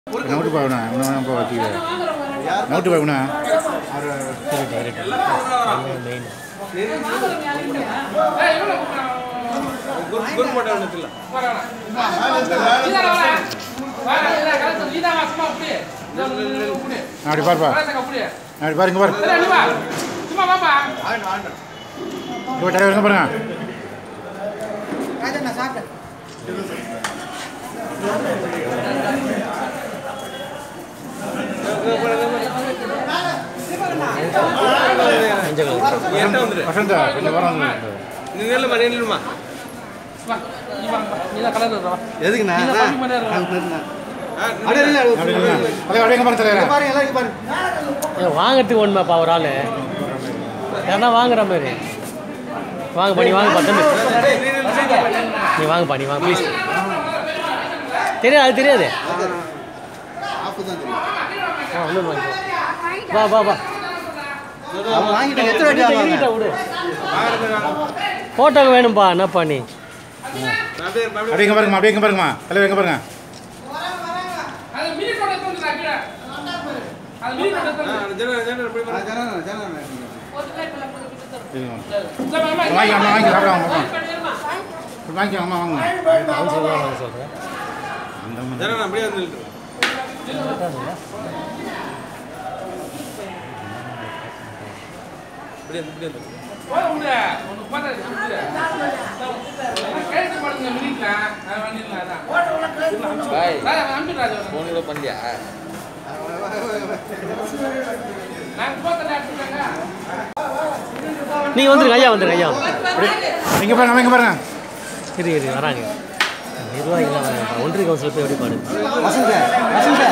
note Bhavana இன்னும் வச்சுக்க note Bhavana அப்படி பாருப்பா அப்படி பாருங்க பாரு டைவர் பாருங்க வசந்தா கொஞ்சம் வர எதுக்குண்ணா வாங்கிறதுக்கு ஒன்றுமாப்பா ஒரு ஆள் யாரா வாங்குற மாதிரி வாங்க பண்ணி வாங்க பத்து நீ வாங்கப்பா நீ வாங்க ப்ளீஸ் தெரியாது அது தெரியாது வா வா வா ஃபோட்டோக்கு வேணும்ப்பா என்னப்பா நீ அப்படிங்க பாருங்கம்மா அப்படிங்க பாருங்கம்மா தலைவர் எங்கே பாருங்க வாங்கிக்கோங்க வாங்க நீங்க வந்துருங்க ஐயா வந்துருங்க ஐயா இங்கே பாருங்க இங்கே பாருங்க இரு இரு வராங்க நிர்வாகிகள் ஒன்றிய கவுன்சில் போய் எப்படி பாருங்க வசந்த